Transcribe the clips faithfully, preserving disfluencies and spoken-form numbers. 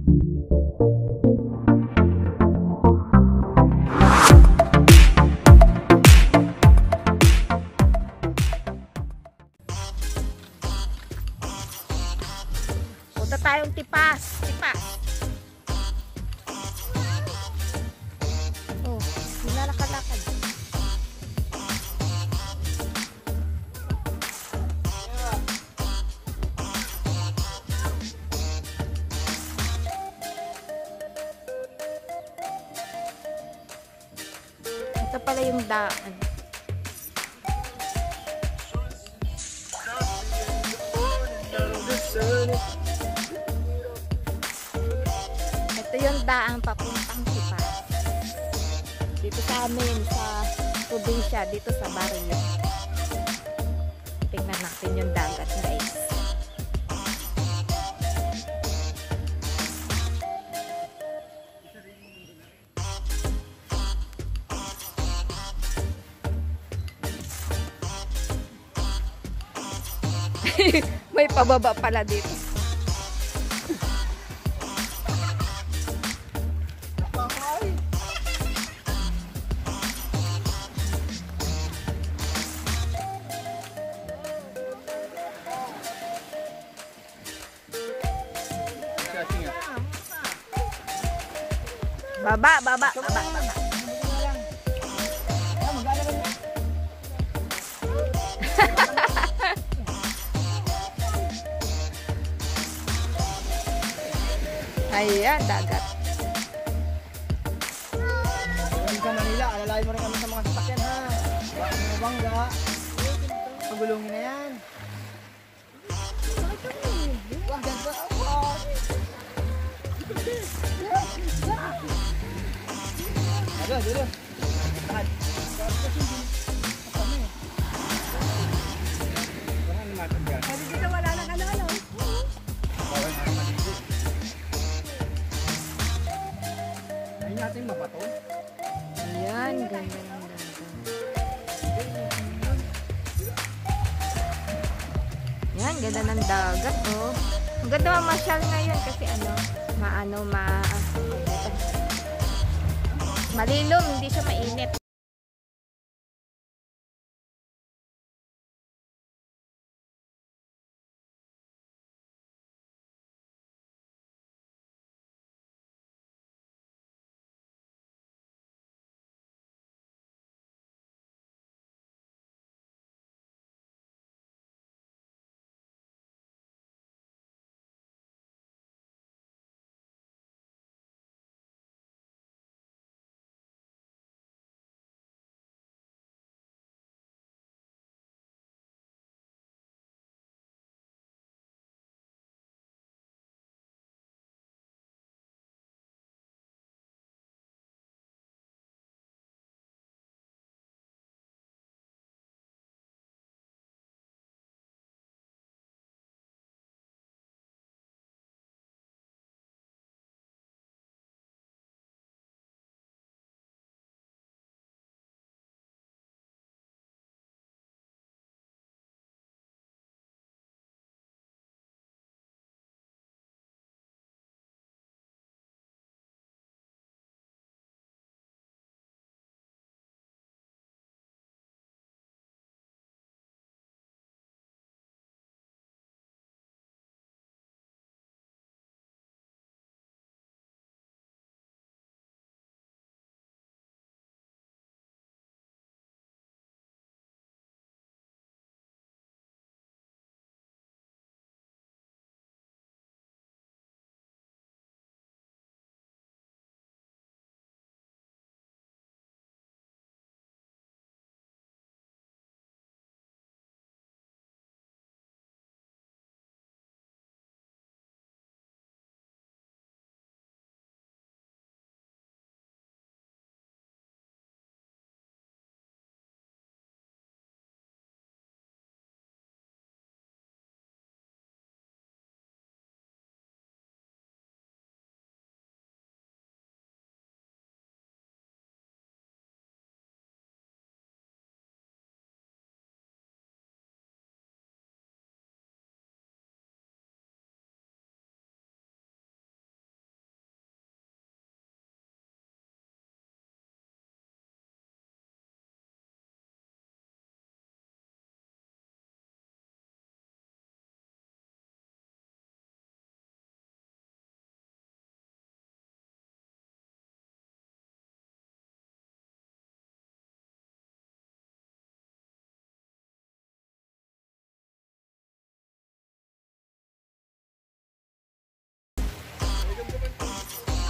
Punta tayong tipas. Tipas. Oh, nilalakad-lakad. Ito pala yung daan. Ito yung daan papuntang Tipas. Dito sa amin, sa probinsya, dito sa Barrio. Tingnan natin yung dagat, guys. May pababa pala dito. Baba, baba, baba, baba. Ayan, dagat. Kung sa Manila, alalayan mo rin kami sa mga sasakyan ha. Baka mga bangga. Pagulungin na yan. Wah, ganda ako. Aduh, aduh. Tahan. Kasi dito wala nang ano-ano. Bawal na maligo. Ayun natin mabato. Ayan, ganda ng dagat. Ayan, ganda ng dagat, oh. Ang ganda mamasyal ngayon kasi ano, maano, ma... malilom, hindi siya mainit.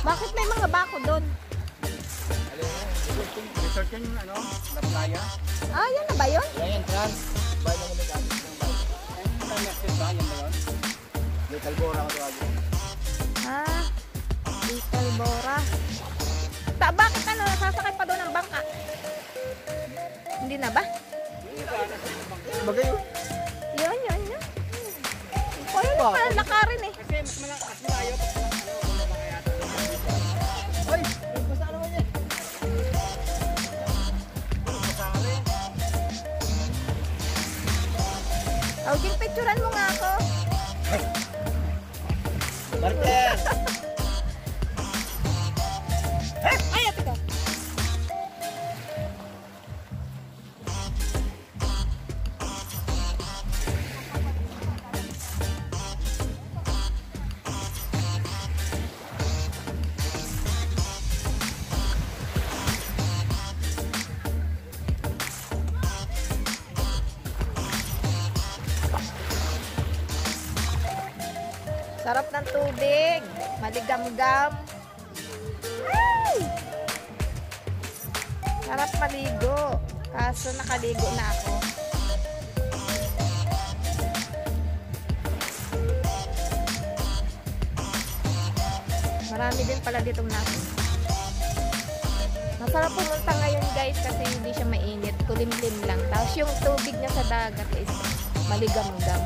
Bakit may mga bako doon? Resort yun yung ano, La Playa. Ah, yan na ba yun? Yan, trans. Bayan na may gamit ng bayan. Ayun, yung nested ba? Yan ba yun? Little Bora ko tawagin. Ah, Little Bora. Ta, bakit ano, sasakay pa doon ang bangka? Hindi na ba? Bagay yun. Yun, yun, yun. O, yun yung pala lakarin eh. Kasi mas malak, mas malayo pag ano, bumaba kaya ito. Ay! Basta naman yan. Basta rin. Augin, picturean mo nga ako. Martes! Ay, ate ko. Sarap ng tubig. Maligam-gam. Ay! Sarap maligo. Kaso nakaligo na ako. Marami din pala ditong natin. Masarap pumunta ngayon guys kasi hindi siya mainit. Kulimlim lang. Tapos yung tubig niya sa dagat is maligam-gam.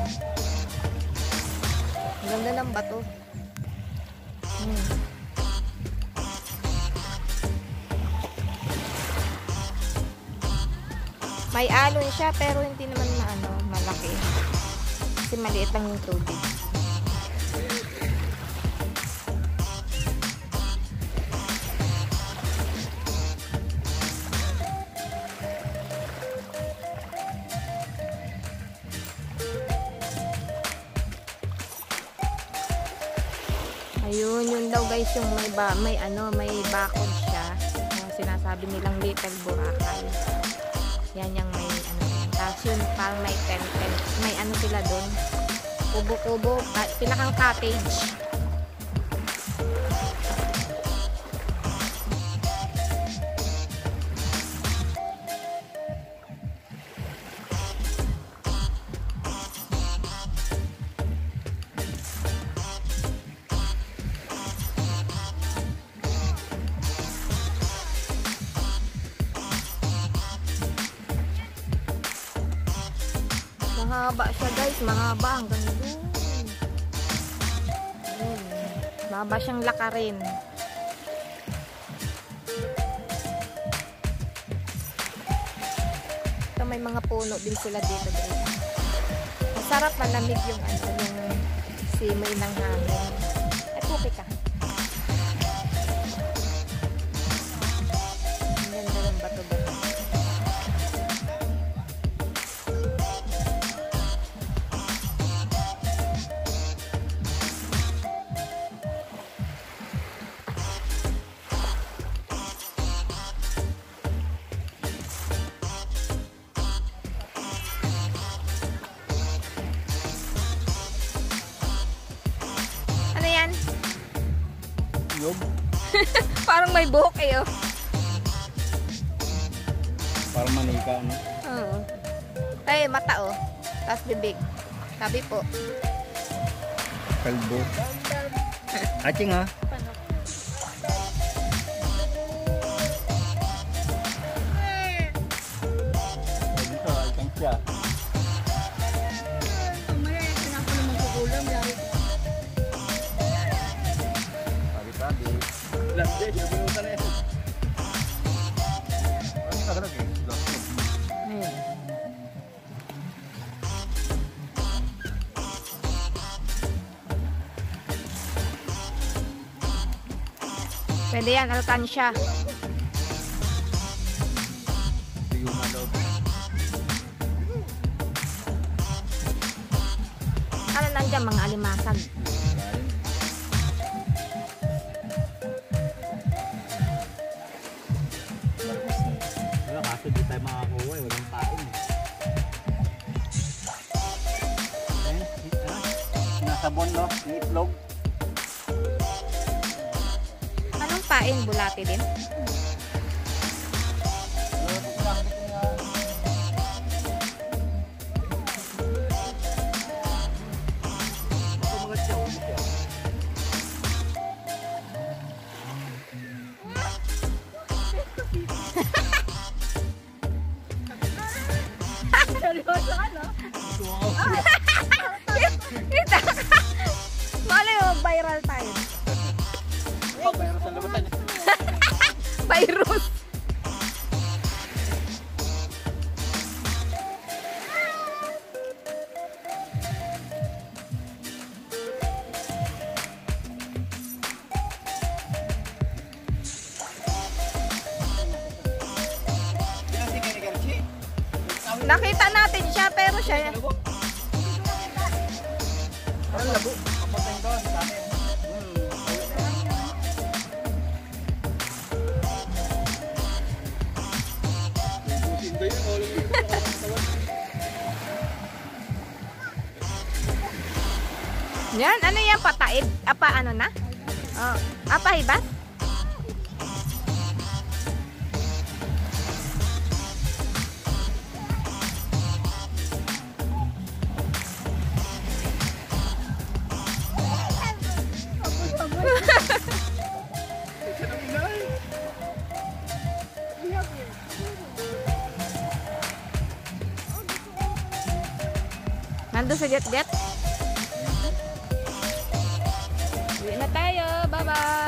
Ang ganda ng bato. Hmm. May alon siya pero hindi naman maano, malaki. Kasi maliit lang yung tubig. Ayun, yun daw guys yung may ba, may ano, may bakod siya. Yung sinasabi nilang Little Boracay. Yan yung may ano yan. Tapos yun parang may tent, tent. May ano sila doon. Kubo-kubo, pinakang cottage. Mahaba siya guys, mahaba hanggang doon. Ayun. Mahaba siyang lakarin. Ito may mga puno din sila dito guys. Masarap, malamig yung ano, yung simoy ng hangin. Ay, pupi ka. Ang ganda ng bato-bato. Ano yan? Yog. Parang may buhok eh, oh. Parang manika, no? Oo. Ay, mata, oh. Tapos bibig. Sabi po. Kalbo. Ating ha? Dito, ating siya. Sabi-sabi. Last day, yung binutan na yan. Ano yung tagalog eh? Last day. Ayun. Pwede yan, alkansya. Liyo na loob. Ano nandiyan, mga alimasag. Wala kaso di tayo makakuha eh, walang pain eh. Eh, ah, sinasabon no, yung itlog. pagkain, bulati din. Seryoso ka, no? Kita ka. Malay mo, viral tayo. Virus. Nakita natin siya, pero siya... Parang labo. Kapatay doon sa akin. Yan, ano yan? Pataid? Apa, ano na? Oh. Apa, hibas? Nandun sa jet-jet? Uwi na tayo. Bye-bye.